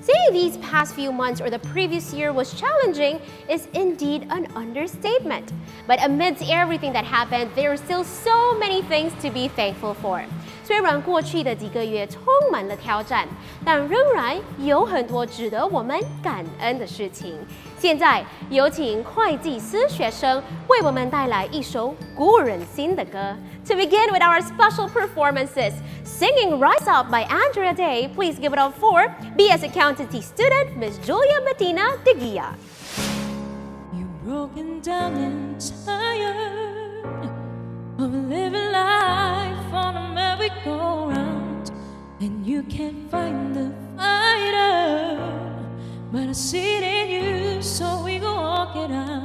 Saying these past few months or the previous year was challenging is indeed an understatement. But amidst everything that happened, there are still so many things to be thankful for. 虽然过去的几个月充满了挑战，但仍然有很多值得我们感恩的事情。现在有请会计师学生为我们带来一首鼓人心的歌。To begin with our special performances, singing Rise Up by Andrea Day, please give it up for BS Accountancy student Miss Julia Bettina de Guia. You're broken down and tired of living life on a merry-go-round, and you can't find the fighter, but I see it in you, so we go walk it out.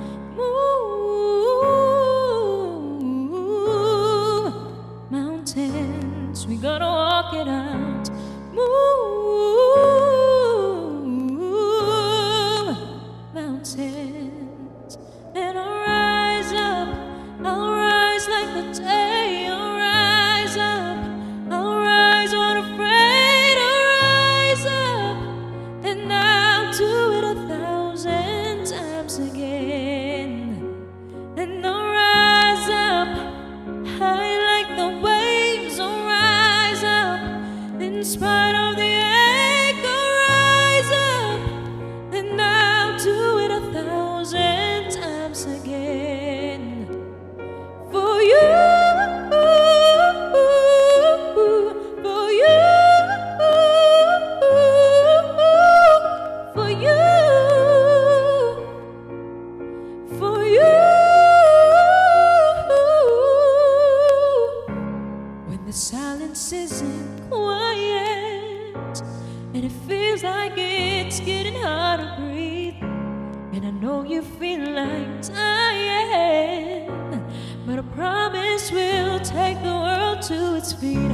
Move mountains, we gotta walk it out. Move mountains, and I'll rise up, I'll rise like the day, I'll rise up, I'll rise unafraid, I'll rise up, and I'll do it 1,000 times again. And I'll rise up, high like the waves, I'll rise up, in spite of the ache, I'll rise up, and I'll do it 1,000 times again. For you, for you, for you, for you. When the silence isn't quiet and it feels like it's getting hard to breathe, and I know you feel like dying, but I promise we'll take the world to its feet.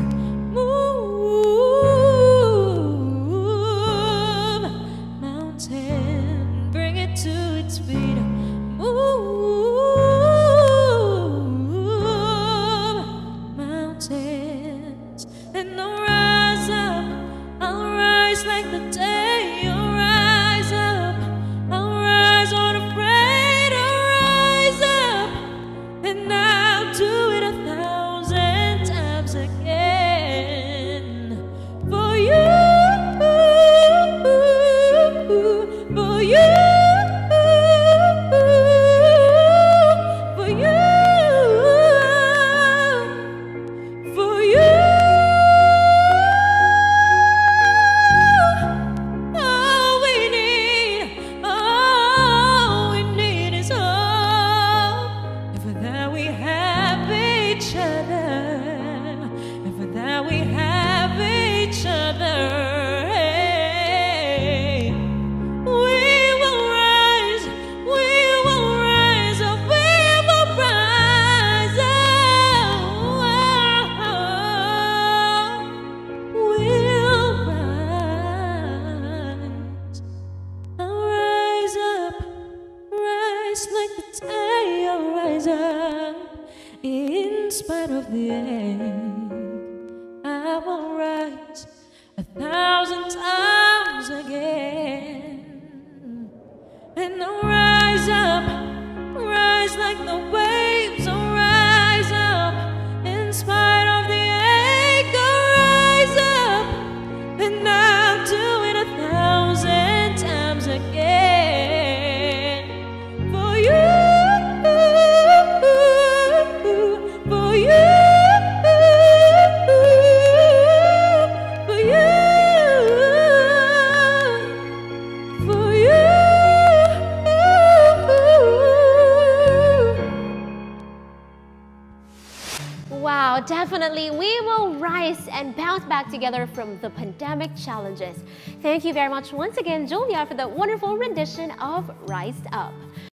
Move mountain, bring it to its feet. Move mountains, and I'll rise up, I'll rise like the day, I'll rise up, I'll rise unafraid, I'll rise up, and I'll do it 1,000 times again. For you, for you, for you, for you. All we need is hope. And for that we have each other. And for that we have each other. Hey. We will rise up, we will rise up. We'll rise. I'll rise up, rise like the day, I'll rise up, in spite of the ache, I will rise 1,000 times again. And I'll rise up, rise like the waves, I'll rise up, in spite of the ache, I'll rise up, and I'll do it 1,000 times again. For you, for you, for you, for you. Wow, definitely we will rise and bounce back together from the pandemic challenges. Thank you very much once again, Julia, for the wonderful rendition of Rise Up.